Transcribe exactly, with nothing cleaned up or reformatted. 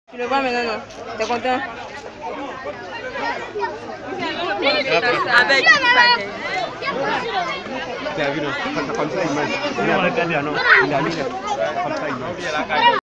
Tu le vois maintenant, non? T'es content? Avec T'as vu, non? Comme ça, il mange. Il a regardé, non? Il a mis comme ça, il mange.